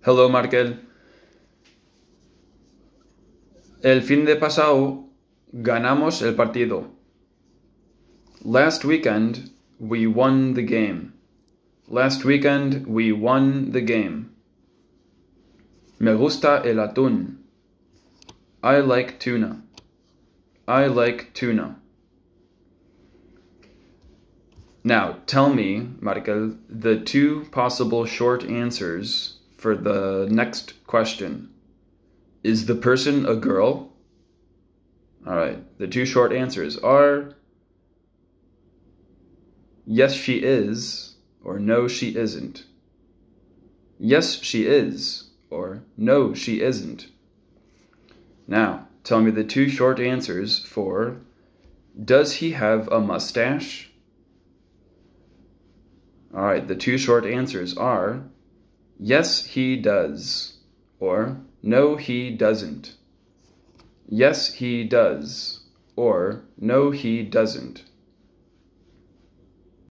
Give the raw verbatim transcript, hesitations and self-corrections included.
Hello, Markel. El fin de pasado ganamos el partido. Last weekend we won the game. Last weekend we won the game. Me gusta el atún. I like tuna. I like tuna. Now, tell me, Markel, the two possible short answers for the next question. Is the person a girl? All right, the two short answers are yes, she is, or no, she isn't. Yes, she is, or no, she isn't. Now, tell me the two short answers for does he have a mustache? All right, the two short answers are yes, he does, or no, he doesn't. Yes, he does, or no, he doesn't.